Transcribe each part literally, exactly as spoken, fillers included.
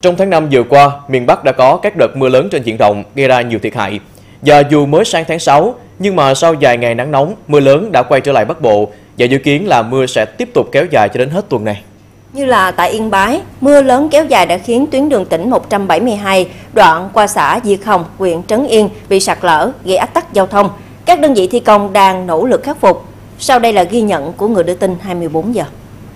Trong tháng năm vừa qua, miền Bắc đã có các đợt mưa lớn trên diện rộng gây ra nhiều thiệt hại. Và dù mới sang tháng sáu, nhưng mà sau vài ngày nắng nóng, mưa lớn đã quay trở lại Bắc Bộ và dự kiến là mưa sẽ tiếp tục kéo dài cho đến hết tuần này. Như là tại Yên Bái, mưa lớn kéo dài đã khiến tuyến đường tỉnh một trăm bảy mươi hai đoạn qua xã Diệt Hồng, huyện Trấn Yên bị sạt lở, gây ách tắc giao thông. Các đơn vị thi công đang nỗ lực khắc phục. Sau đây là ghi nhận của người đưa tin hai mươi bốn giờ.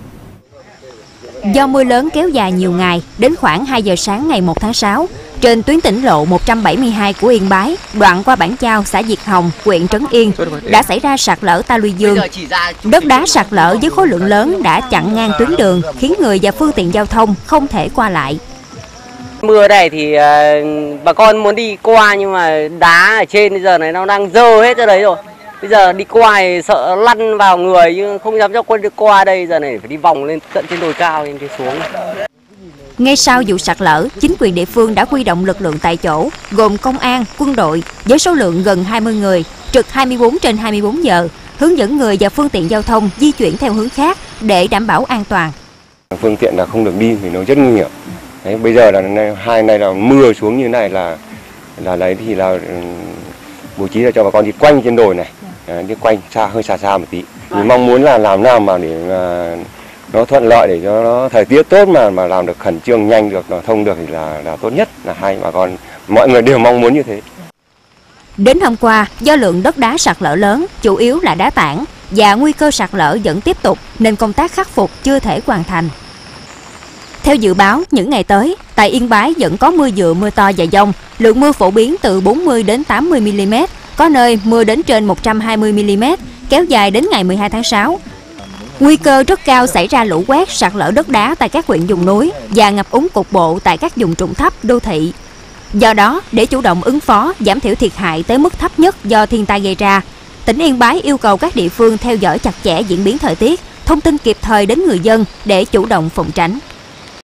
Do mưa lớn kéo dài nhiều ngày, đến khoảng hai giờ sáng ngày một tháng sáu, trên tuyến tỉnh lộ một trăm bảy mươi hai của Yên Bái, đoạn qua Bản Chao, xã Diệt Hồng, huyện Trấn Yên, đã xảy ra sạt lở ta luy dương. Đất đá sạt lở với khối lượng lớn đã chặn ngang tuyến đường, khiến người và phương tiện giao thông không thể qua lại. Mưa này thì uh, bà con muốn đi qua nhưng mà đá ở trên bây giờ này nó đang dơ hết ra đấy rồi. Bây giờ đi qua thì sợ lăn vào người nhưng không dám cho quân đi qua đây, giờ này phải đi vòng lên tận trên đồi cao lên cái xuống. Ngay sau vụ sạt lở, chính quyền địa phương đã huy động lực lượng tại chỗ, gồm công an, quân đội với số lượng gần hai mươi người, trực hai mươi bốn trên hai mươi bốn giờ, hướng dẫn người và phương tiện giao thông di chuyển theo hướng khác để đảm bảo an toàn. Phương tiện là không được đi thì nó rất nguy hiểm. Đấy, bây giờ là hai nay là mưa xuống như này là là lấy thì là bố trí là cho bà con đi quanh trên đồi này, đi quanh xa hơi xa xa một tí. Mình mong muốn là làm nào mà để mà nó thuận lợi để cho nó thời tiết tốt mà mà làm được khẩn trương nhanh được, nó thông được thì là là tốt nhất, là hai bà con mọi người đều mong muốn như thế. Đến hôm qua, do lượng đất đá sạt lở lớn, chủ yếu là đá tảng và nguy cơ sạt lở vẫn tiếp tục nên công tác khắc phục chưa thể hoàn thành. Theo dự báo, những ngày tới, tại Yên Bái vẫn có mưa vừa mưa to và dông, lượng mưa phổ biến từ bốn mươi đến tám mươi mi-li-mét, có nơi mưa đến trên một trăm hai mươi mi-li-mét, kéo dài đến ngày mười hai tháng sáu. Nguy cơ rất cao xảy ra lũ quét, sạt lở đất đá tại các huyện vùng núi và ngập úng cục bộ tại các vùng trũng thấp, đô thị. Do đó, để chủ động ứng phó, giảm thiểu thiệt hại tới mức thấp nhất do thiên tai gây ra, tỉnh Yên Bái yêu cầu các địa phương theo dõi chặt chẽ diễn biến thời tiết, thông tin kịp thời đến người dân để chủ động phòng tránh.